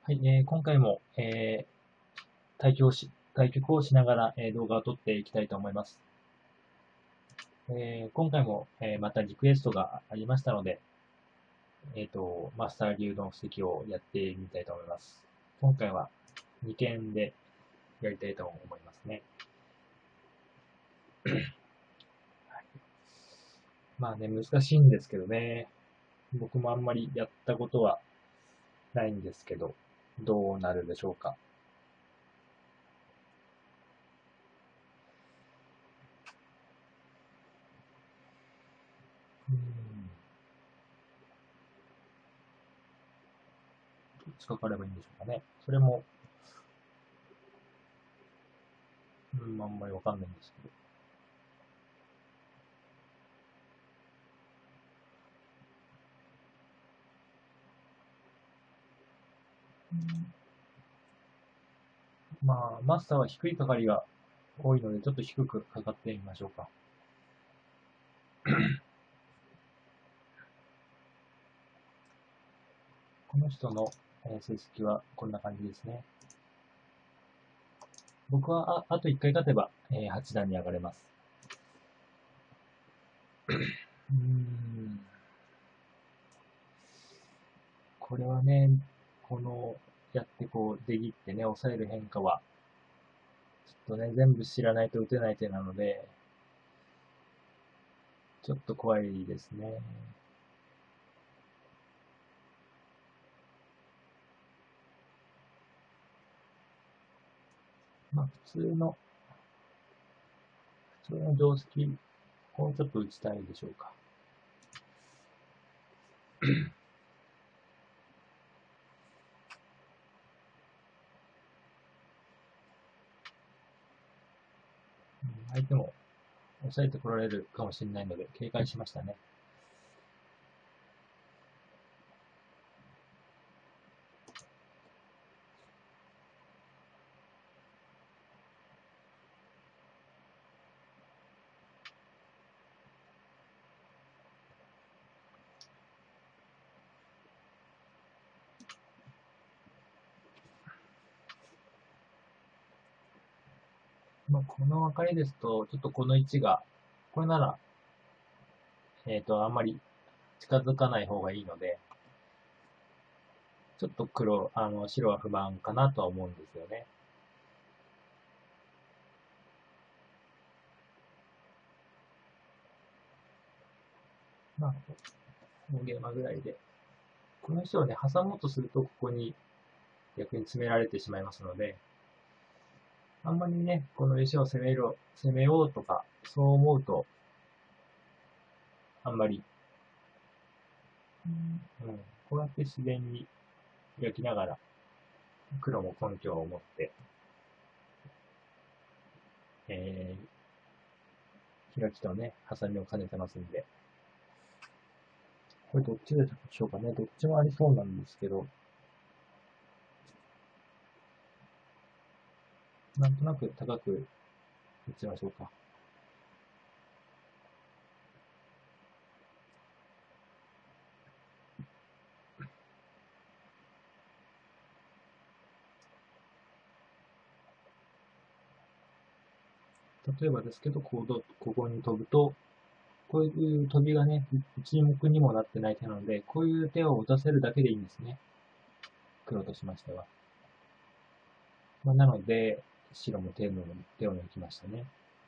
はい、今回も、対局をしながら、動画を撮っていきたいと思います。今回も、またリクエストがありましたので、マスター流の布石をやってみたいと思います。今回は2件でやりたいと思いますね。まあね、難しいんですけどね。僕もあんまりやったことはないんですけど、どうなるでしょうか。うん、どっちかかればいいんでしょうかね。それも、あんまりわかんないんですけど。まあ、マスターは低いかかりが多いので、ちょっと低くかかってみましょうか。この人の成績はこんな感じですね。僕はあと1回勝てば、8段に上がれます。うーん。これはね、この、やってこう、出切ってね、抑える変化は、ちょっとね、全部知らないと打てない手なので、ちょっと怖いですね。まあ、普通の定石をちょっと打ちたいでしょうか。相手も抑えてこられるかもしれないので、警戒しましたね。まあ、この分かりですと、ちょっとこの位置が、これなら、あんまり近づかない方がいいので、ちょっと白は不満かなとは思うんですよね。まあ、大ゲーマぐらいで。この石をね、挟もうとすると、ここに逆に詰められてしまいますので、あんまりね、この石を攻めようとか、そう思うと、あんまり、こうやって自然に焼きながら、黒も根拠を持って、え開きとね、ハサミを兼ねてますんで、これどっちでしょうかね。どっちもありそうなんですけど、なんとなく高く打ちましょうか。例えばですけど、ここに飛ぶと、こういう飛びがね、一目にもなってない手なので、こういう手を打たせるだけでいいんですね。黒としましては。なので、白も手を抜きましたね。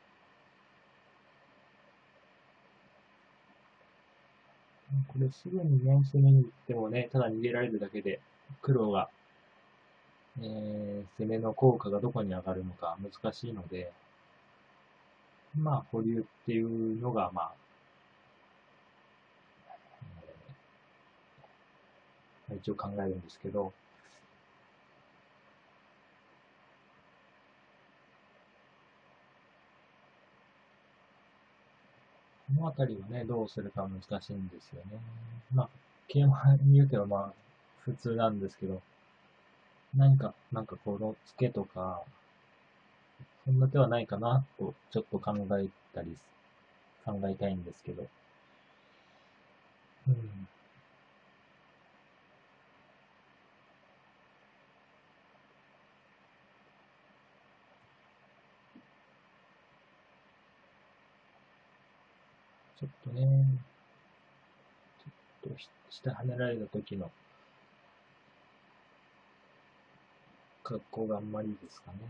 これすぐにね、攻めに行ってもね、ただ逃げられるだけで、黒が、攻めの効果がどこに上がるのか難しいので、まあ、保留っていうのが、まあ、一応考えるんですけど、このあたりはね、どうするか難しいんですよね。まあ、桂馬に言うてはまあ、普通なんですけど、なんかこの付けとか、そんな手はないかなと、ちょっと考えたいんですけど。うん。 ちょっとね、ちょっと下跳ねられた時の格好があんまりいいですかね。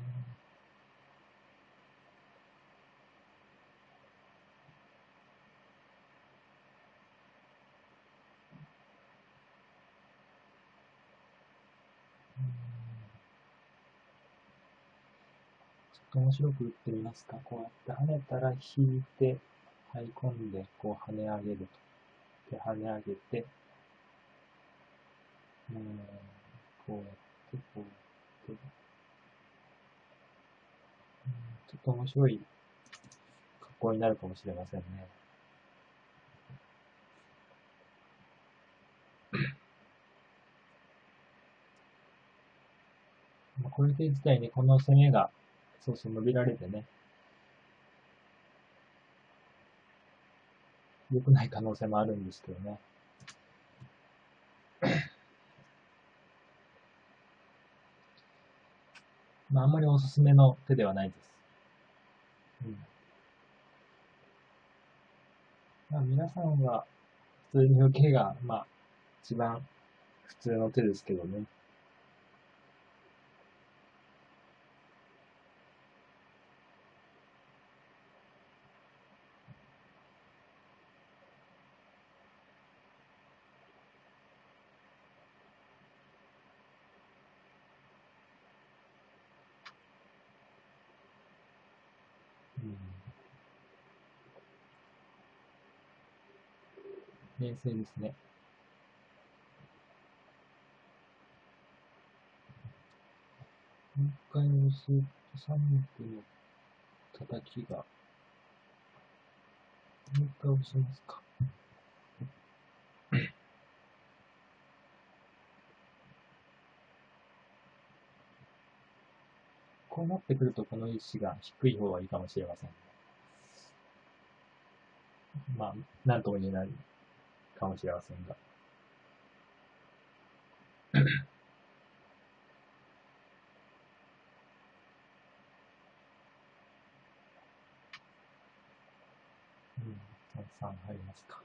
ちょっと面白く打ってみますか。こうやって跳ねたら引いて、這い込んで、こう跳ね上げると。で、跳ね上げて、こうやって、こうやって、ちょっと面白い格好になるかもしれませんね。これで自体にこの攻めが、そうそう伸びられてね、良くない可能性もあるんですけどね。あんまりおすすめの手ではないです。皆さんは普通に受けが、一番普通の手ですけどね。冷静ですね。もう一回押すと3目の叩きが、もう一回押しますか。こうなってくるとこの石が低い方がいいかもしれません。なんとも言えないかもしれませんが。3入りますか。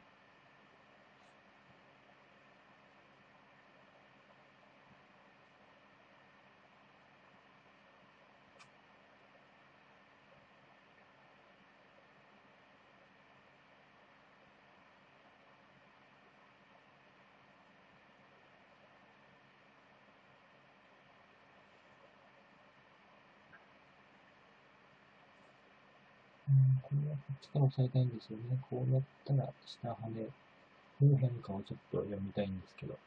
これはこっちから押さえたいんですよね。こうやったら下跳ねの変化をちょっと読みたいんですけど。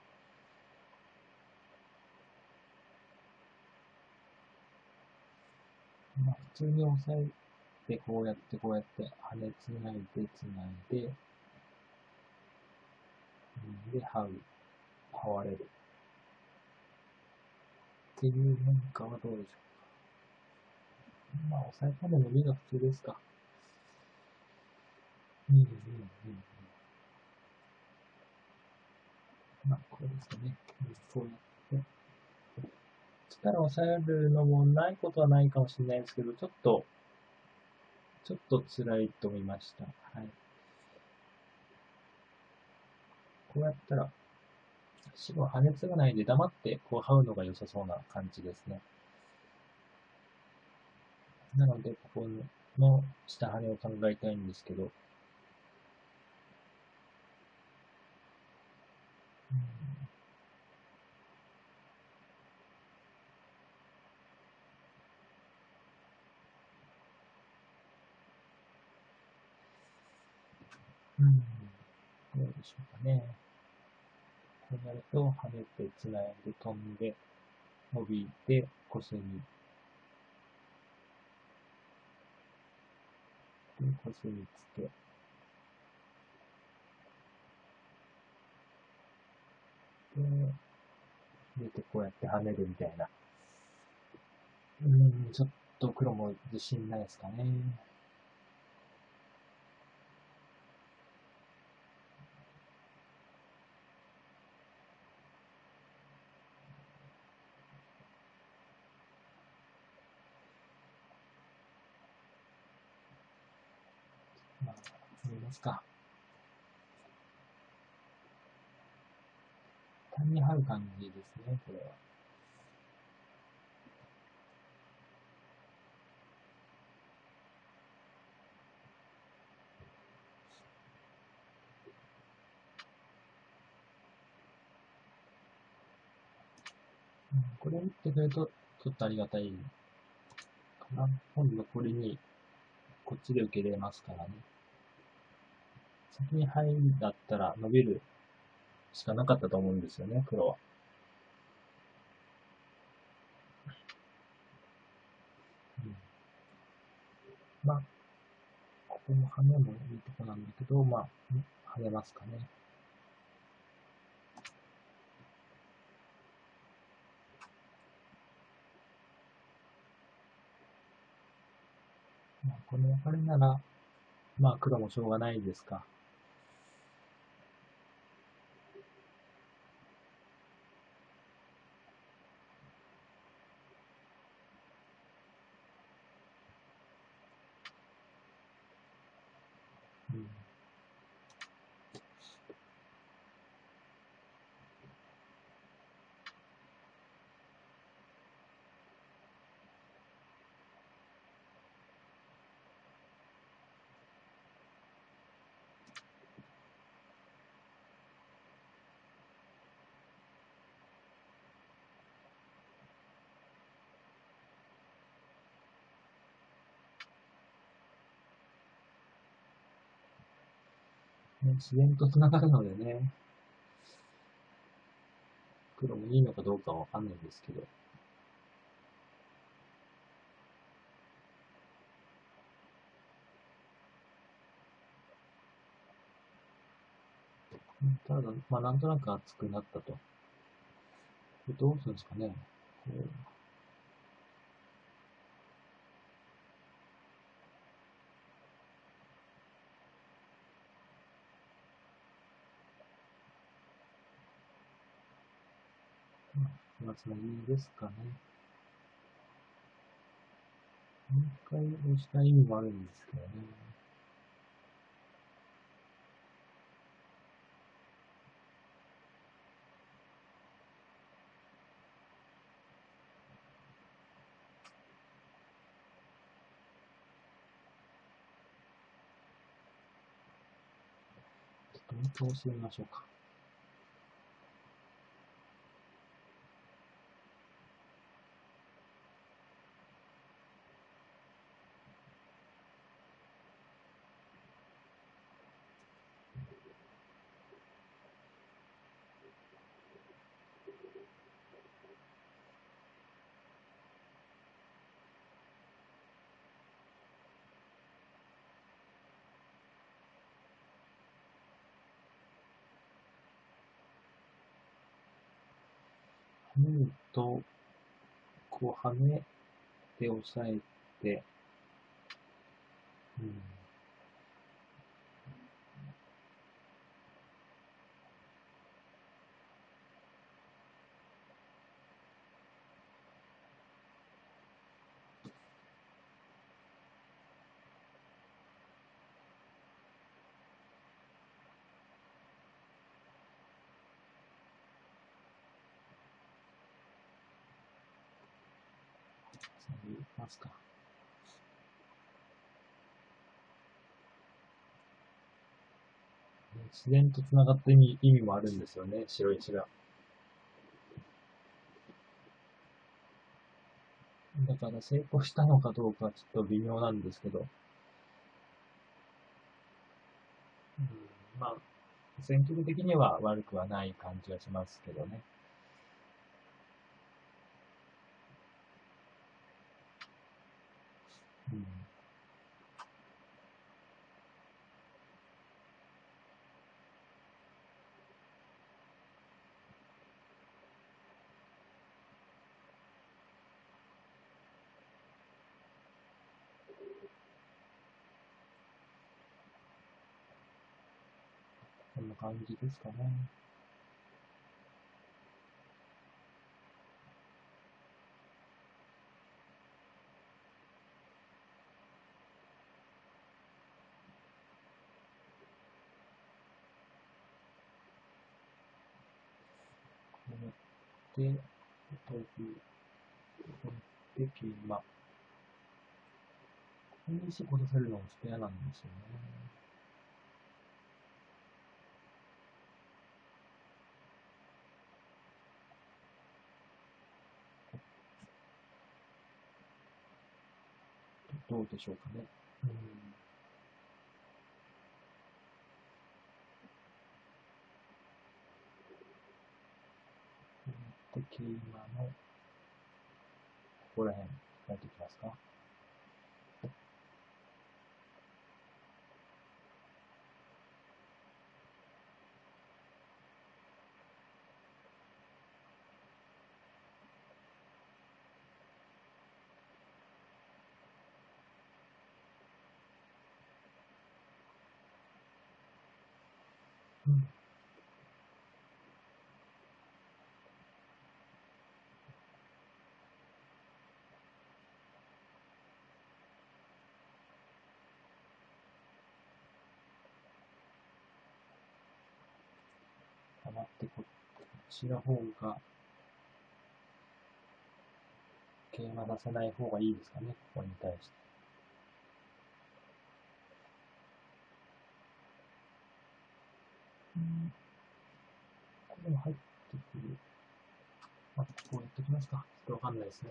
普通に押さえて、こうやって、こうやって、跳ねつないで、つないで、で、這われる。っていう変化はどうでしょうか。押さえ込んで伸びが普通ですか。これですかね。こうやって。力を抑えるのもないことはないかもしれないですけど、ちょっと辛いと思いました。はい。こうやったら、白跳ねつがないで黙ってこう這うのが良さそうな感じですね。なので、ここの下跳ねを考えたいんですけど、どうでしょうかね。こうなると、跳ねて、つないで、飛んで、伸びて、コスミ。で、コスミつけ。で、こうやって跳ねるみたいな。ちょっと黒も自信ないですかね。 みますか。単に貼る感じですね、これは。これ打ってくれると、ちょっとありがたいかな。今度これに、こっちで受けれますからね。先に入りだったら伸びるしかなかったと思うんですよね、黒は。うん、まあ、ここも跳ねもいいとこなんだけど、まあ、跳ねますかね。まあ、この別れなら、まあ、黒もしょうがないですか。うん。ね、自然と繋がるのでね、黒もいいのかどうかはわかんないんですけど。ただ、まあ、なんとなく熱くなったと。どうするんですかね。こうまあ、つなぎですかね。もう一回押した意味もあるんですけどね。ちょっともう一回押してみましょうか。跳ねると、こう跳ねて押さえて、うん。つなぎますか。自然と繋がった意味もあるんですよね、白石が。だから成功したのかどうかちょっと微妙なんですけど、うん、まあ、戦局的には悪くはない感じがしますけどね。うん、こんな感じですかね。 って、飛ぶ、で、桂馬。ここに石こさせるのもちょっと嫌なんですよね。どうでしょうかね。で、桂馬の、ここら辺、やっていきますか。うん。溜まってこっちの方が、桂馬出せない方がいいですかね、ここに対して。これも入ってくる。こうやってきますか。ちょっとわかんないですね。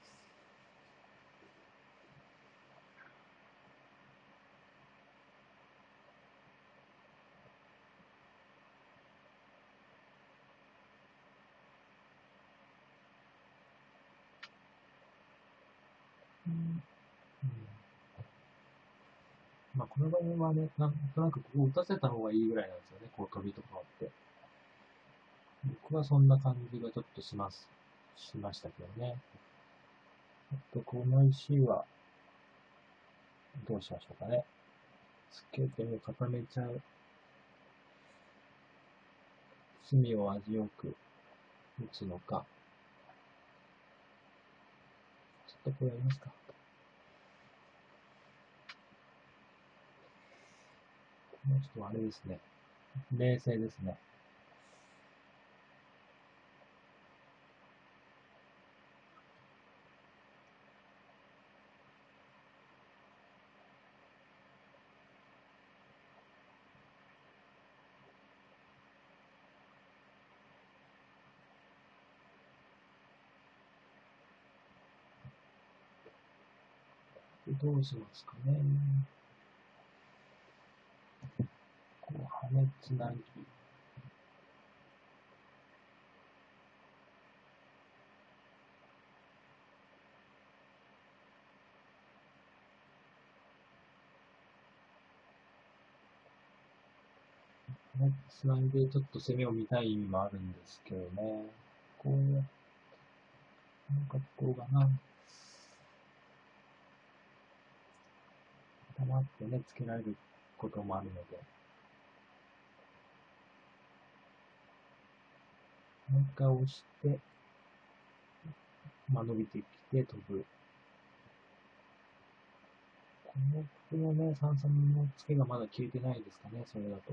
この場合はね、なんとなくここを打たせた方がいいぐらいなんですよね。こう飛びとかって。僕はそんな感じがちょっとしましたけどね。この石は、どうしましょうかね。つけても固めちゃう。隅を味よく打つのか。ちょっとこれやりますか。この人はあれですね。冷静ですね。どうしますかね。こう、羽根つなぎ。羽根つないでちょっと攻めを見たい意味もあるんですけどね。こうやって、こうがな。黙ってね、つけられることもあるので。もう一回押して、伸びてきて飛ぶ。このね、三々の付けがまだ消えてないですかね、それだと。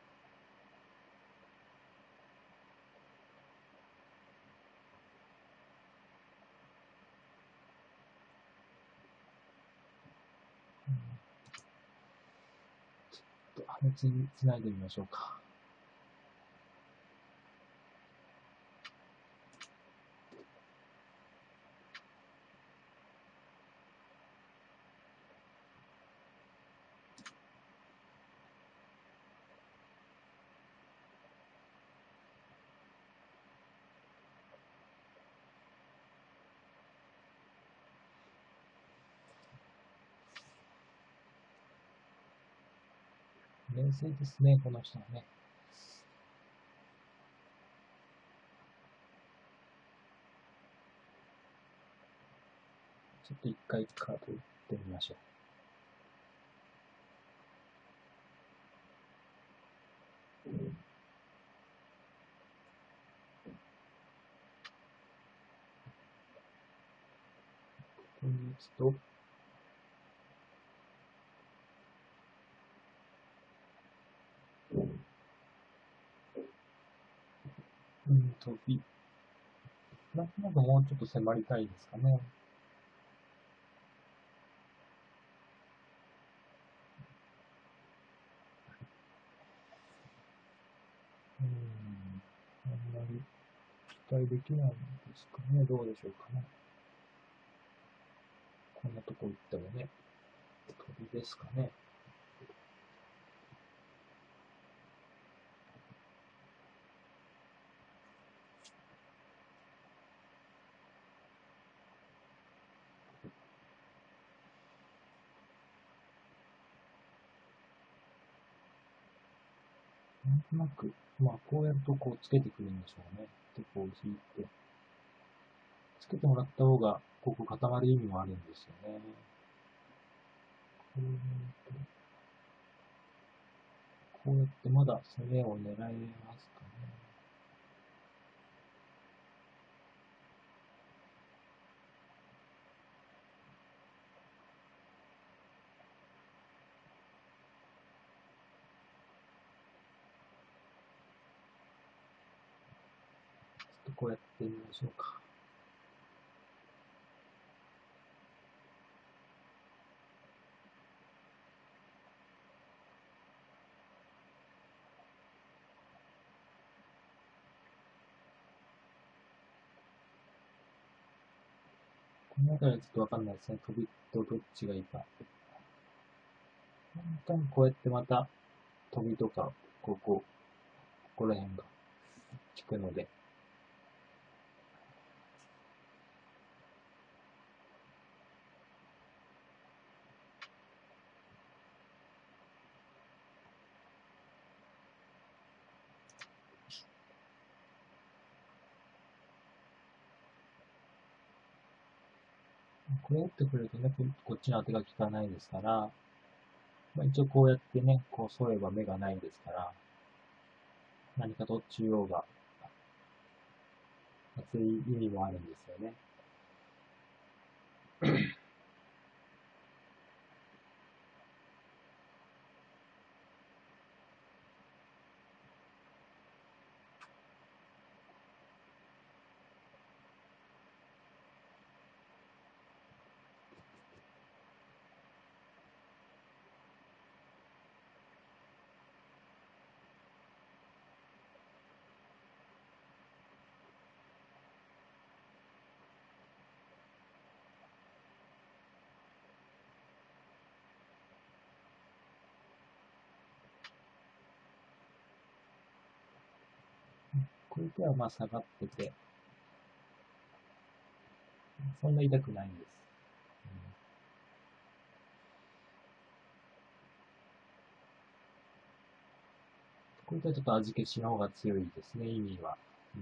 ちょっと羽につないでみましょうか。冷静ですね、この人はね。ちょっと一回カード打ってみましょう。ここに打つと、飛び。 なんとなくもうちょっと迫りたいですかね。あんまり期待できないんですかね。どうでしょうかね。こんなとこ行ってもね、鳥ですかね。なんとなく、まあ、こうやるとこうつけてくるんでしょうね。で、こう引いて。つけてもらった方が、ここ固まる意味もあるんですよね。こうやってまだ攻めを狙えますかね。ちょっとこうやってみましょうか。この辺りはちょっとわかんないですね。飛びとどっちがいいか。本当にこうやってまた飛びとか、ここら辺が効くので、これ打ってくれるとね、こっちの当てが効かないですから、まあ、一応こうやってね、こう沿えば目がないですから、何かと中央が熱い意味もあるんですよね。こういう手はまあ下がってて、そんな痛くないんです。こういったちょっと味消しの方が強いですね、意味は。うん。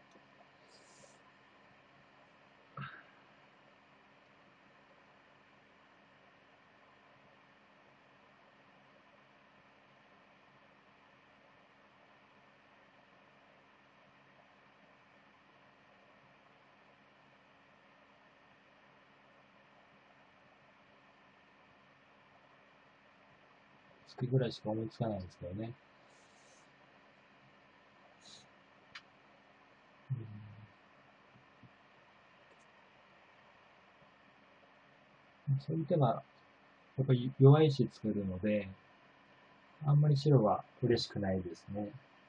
つくぐらいしか思いつかないんですけどね。うん、そういう手が、やっぱり弱い石作るので、あんまり白は嬉しくないですね。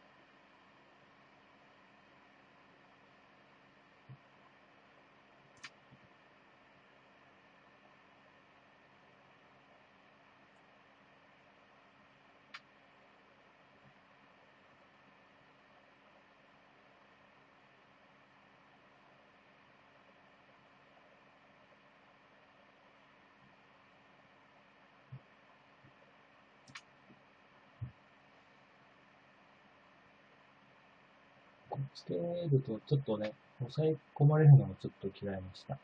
つけるとちょっとね、抑え込まれるのもちょっと嫌いました。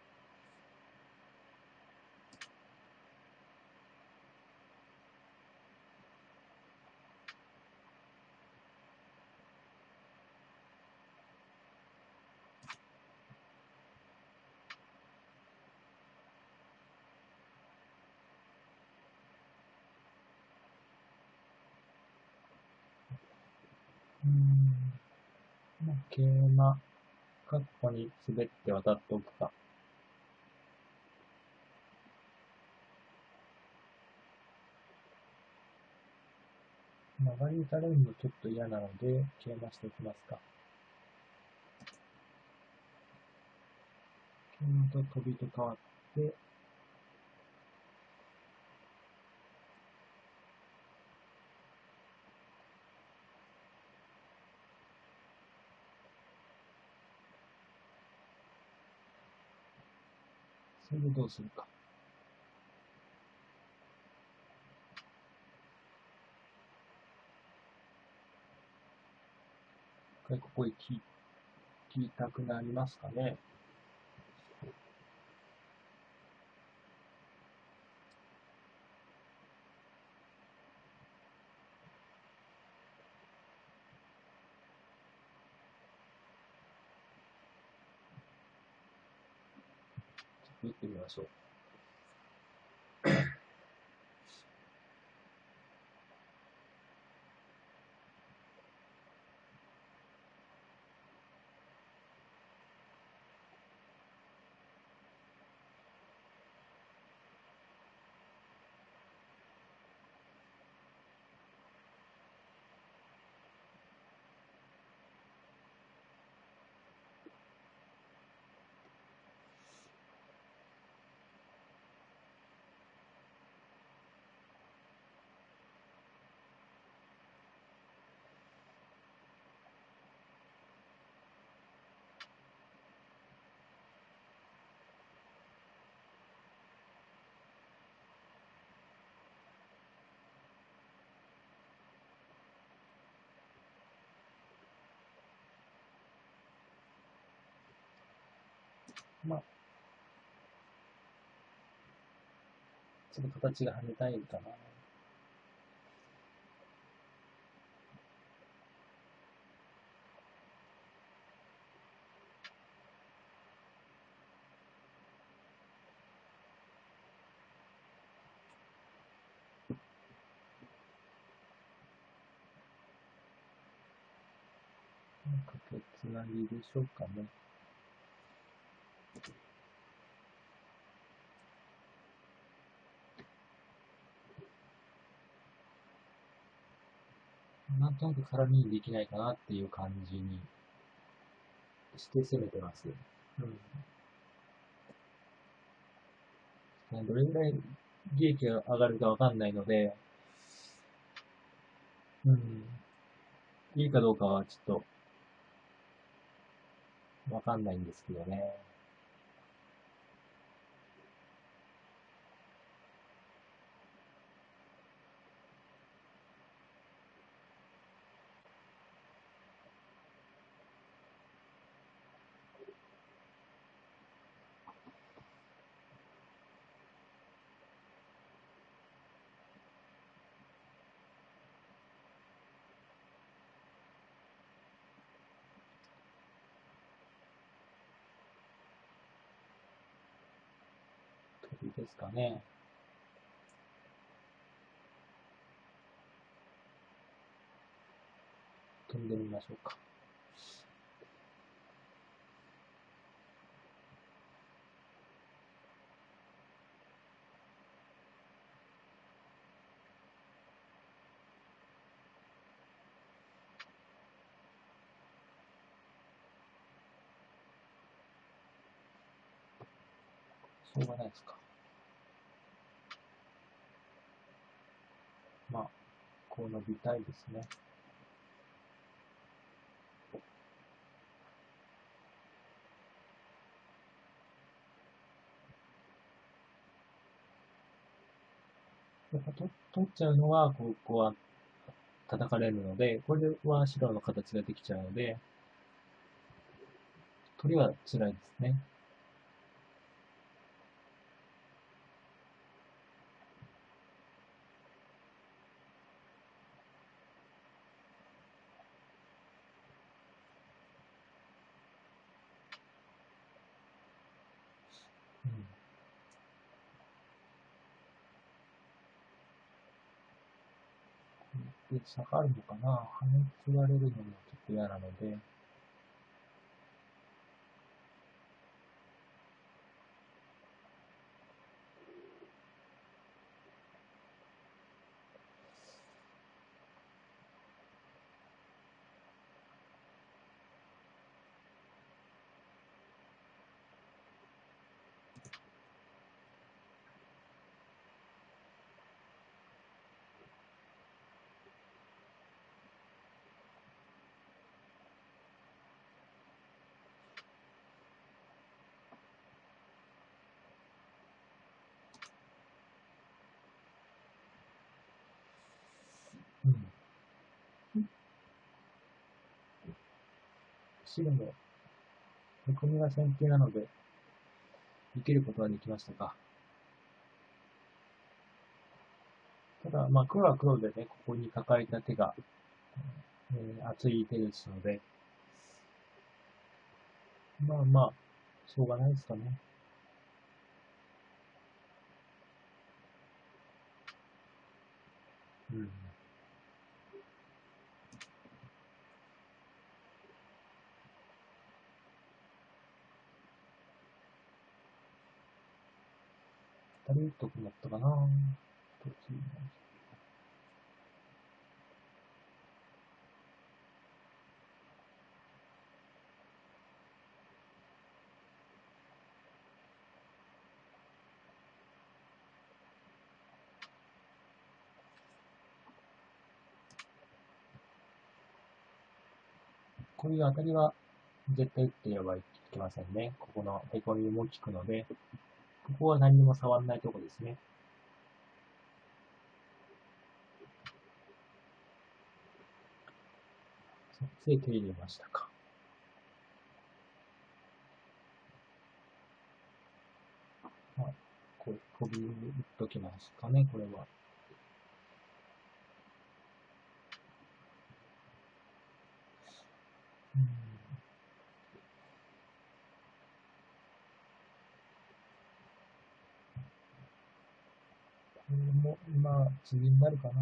うん。まあ、桂馬。 か、ここに滑って渡っておくか。曲がりされるのちょっと嫌なので、桂馬しておきますか。桂馬と飛びと変わって、それでどうするか。一回ここへ切りたくなりますかね。ちょっと打ってみましょう。まあ、ちょっと形が跳ねたいかな。かけつなぎでしょうかね。なんとなく絡みにできないかなっていう感じにして攻めてます。どれぐらい利益が上がるかわかんないので、いいかどうかはちょっとわかんないんですけどね。鳥ですかね。飛んでみましょうか。しょうがないですか。まあ、こう伸びたいですね。やっぱ取っちゃうのは、ここは叩かれるので、これは白の形ができちゃうので、取りは辛いですね。で、下がるのかな、跳ねつられるのもちょっと嫌なので、 白も、へこみが先手なので、受けることはできましたか。ただ、まあ、黒は黒でね、ここに抱えた手が、熱い手ですので、まあまあ、しょうがないですかね。うん。当たり打っとくんだったかな。どっちこういう当たりは絶対打ってればいけませんね。ここのへこみも効くので、ここは何にも触らないとこですね。そっちで手入れましたか。まあ、こう、飛び打っときますかね、これは。うん、これも今、次になるかな。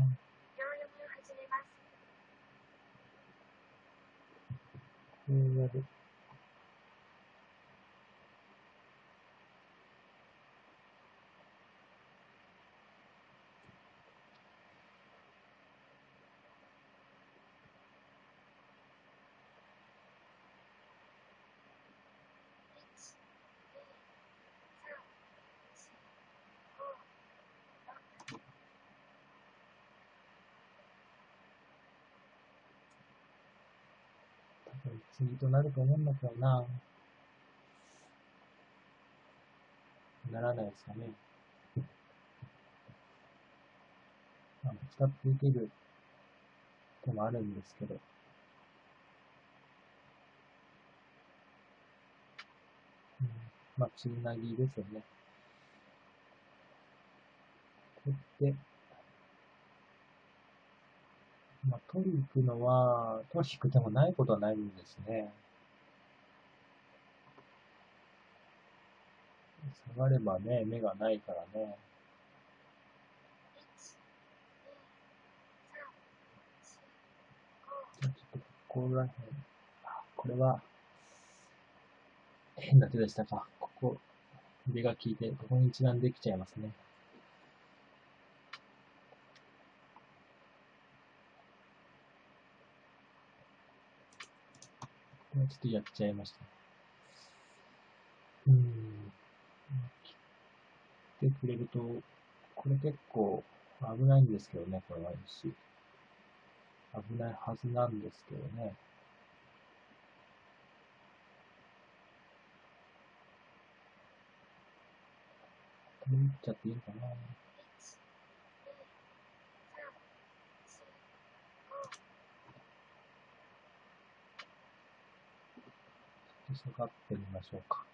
こうやる。多分次となると思うんだけどな。ならないですかね。まあ、使っていける手もあるんですけど。うん、まあ、つなぎですよね。こうやって、まあ、取り行くのは、取り行く手もないことはないんですね。下がればね、目がないからね。じゃあちょっとここら辺、これは変な手でしたか。ここ、出が効いて、ここに一段できちゃいますね。これちょっとやっちゃいました。来てくれると、これ結構危ないんですけどね、これは石。危ないはずなんですけどね。これ打っちゃっていいのかな。ちょっと下がってみましょうか。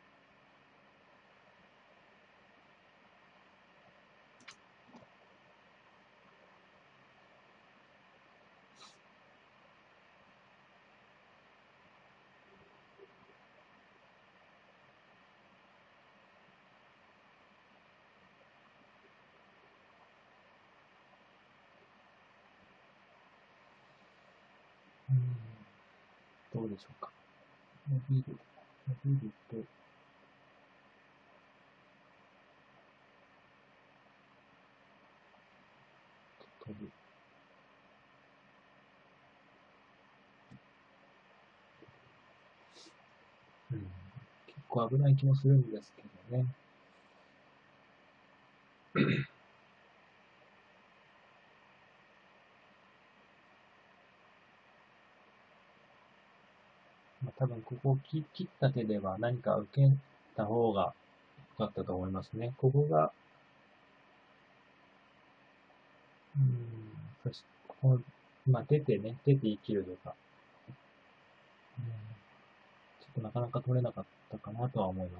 どうでしょうか。伸びる、伸びると、飛ぶ。結構危ない気もするんですけどね。まあ、多分ここを切った手では何か受けた方が良かったと思いますね。ここが、そして、ここ、まあ、出て生きるとか。 となかなか取れなかったかなとは思います。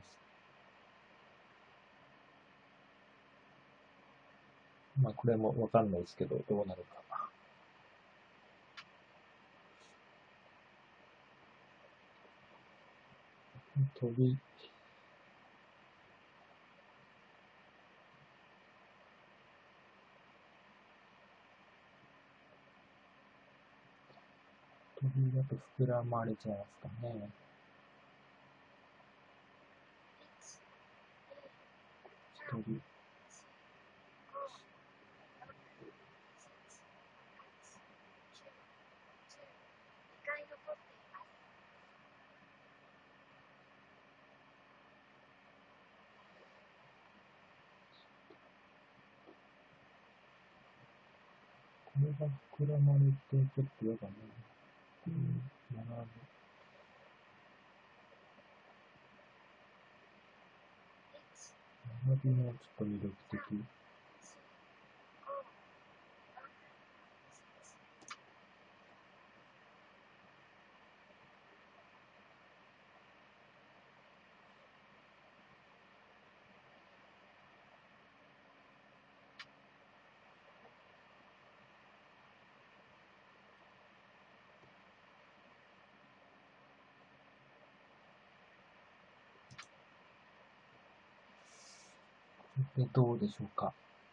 まあ、これもわかんないですけど、どうなるか。飛び、飛びだと膨らまれちゃいますかね。飛び。これが膨らまれてちょっと嫌だな。並びもちょっと魅力的。で、どうでしょうか。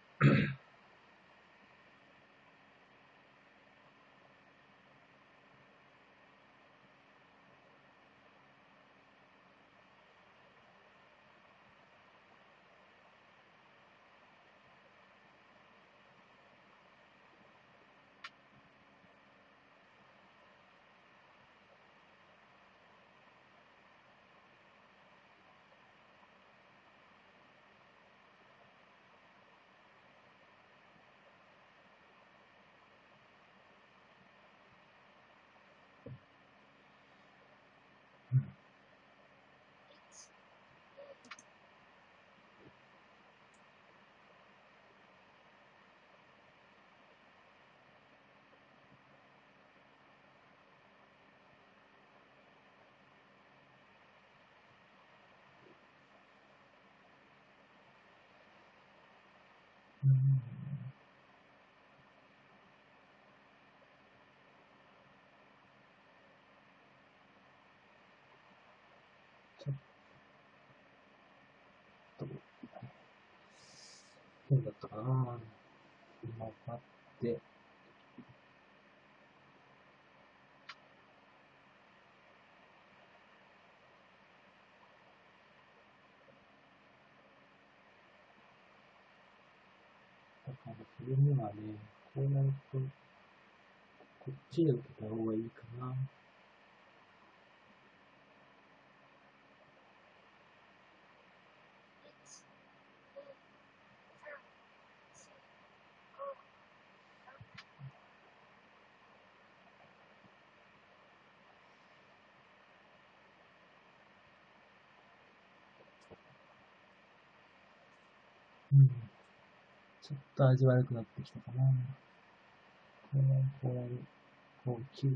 ちょっと、変だったかな。今待って、だからそれにはね、こうなると、こっちで受けた方がいいかな。ちょっと味悪くなってきたかな。こう、9。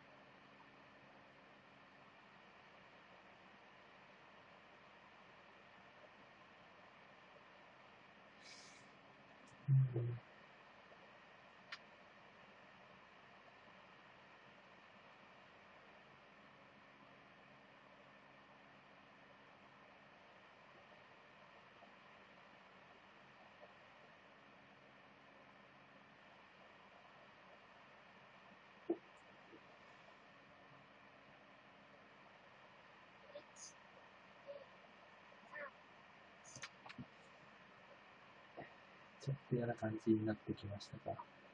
ちょっと嫌な感じになってきましたか。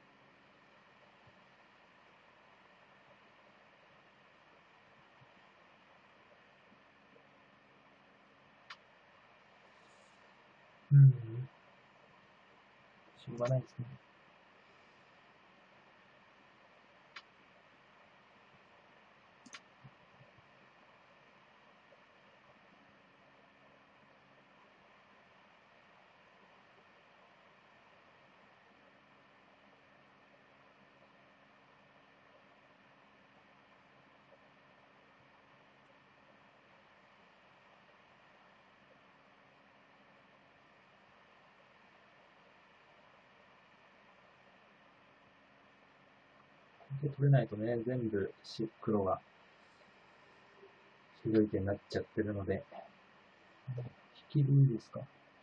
しょうがないですね。 で取れないとね、全部黒がひどい手になっちゃってるので、引きでいいですか。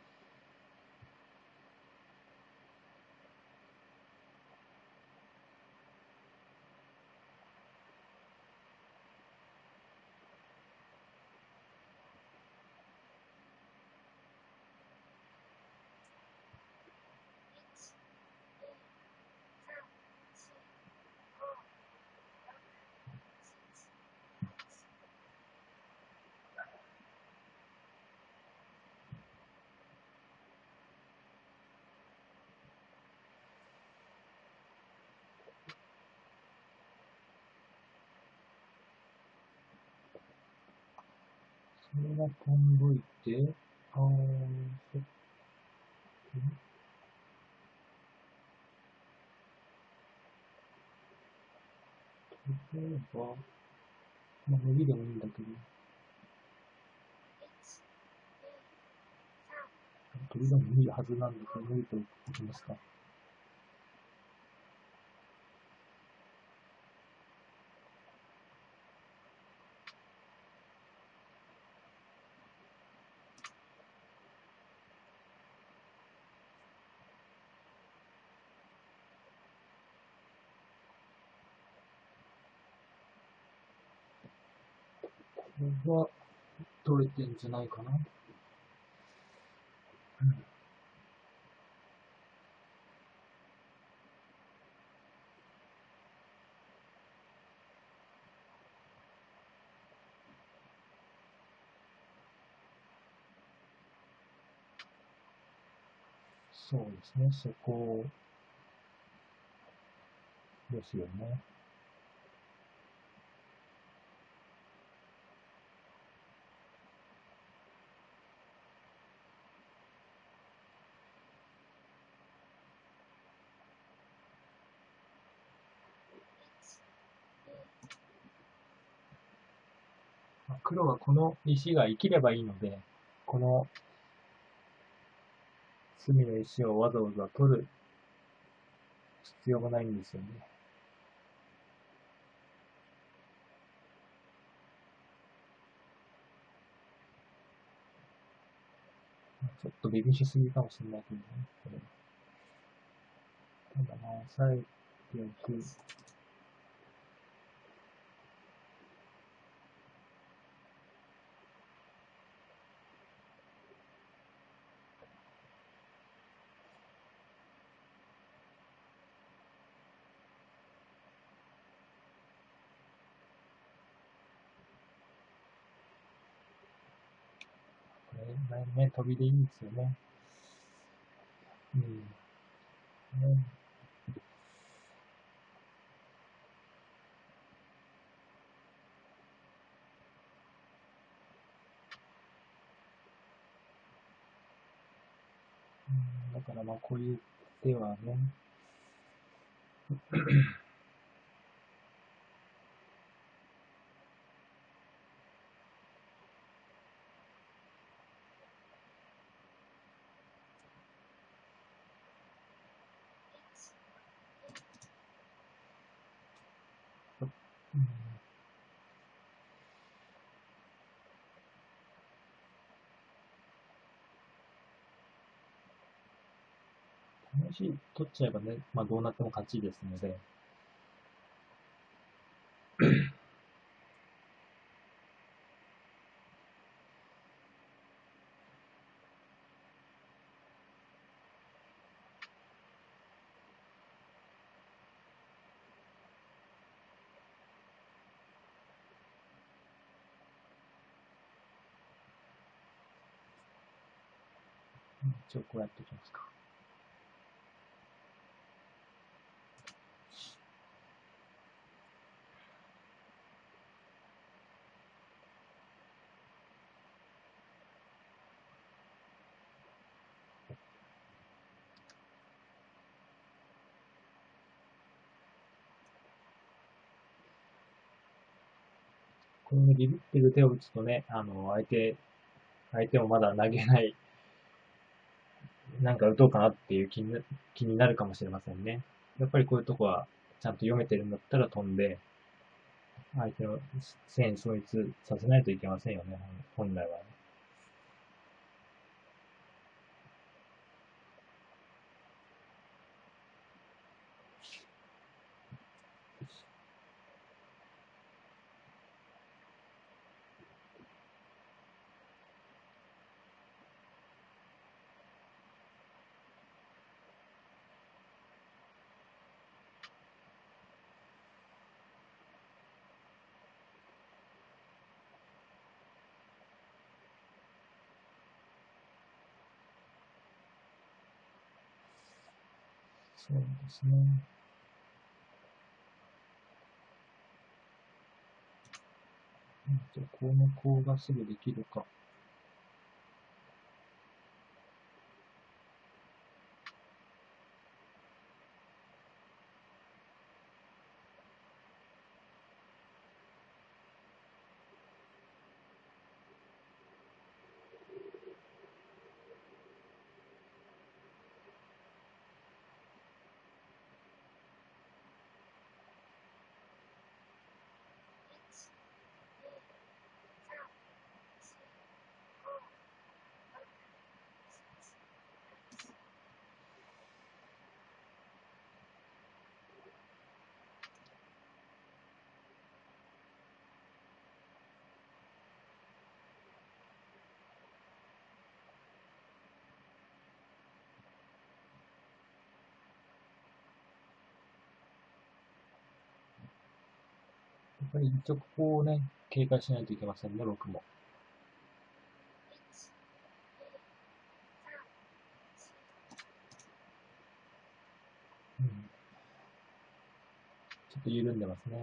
それが飛んどいて、そっ例えば、伸びでもいいんだけど、飛びでもいいはずなんだけど、伸びておきますか。これは取れてんじゃないかな。そうですね、そこですよね。黒はこの石が生きればいいので、この隅の石をわざわざ取る必要がないんですよね。ちょっとビビしすぎかもしれないけどね。ただ押さえておく。これね、飛びでいいんですよね。ね、だからこういう手はね、もし取っちゃえばね、どうなっても勝ちですので、一応こうやっておきますか。このね、ビビってる手を打つとね、相手もまだ投げない、なんか打とうかなっていう気になるかもしれませんね。やっぱりこういうとこはちゃんと読めてるんだったら飛んで、相手の戦意喪失させないといけませんよね、本来は。そうですね。このコウがすぐできるか。やっぱり一直こうね、警戒しないといけませんね、僕も。うん、ちょっと緩んでますね。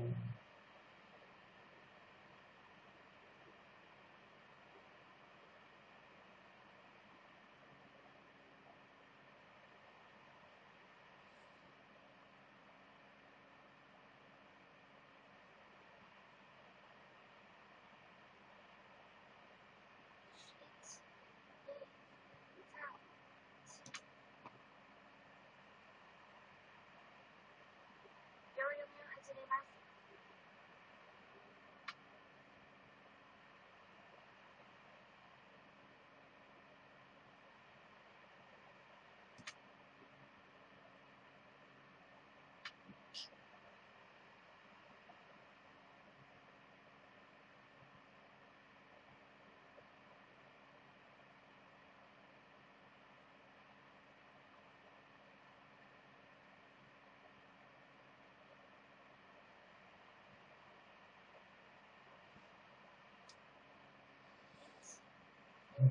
うん、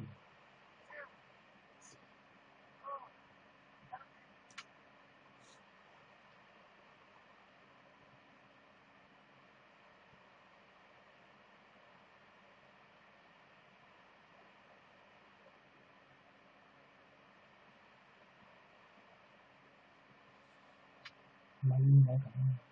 まあいいないかな。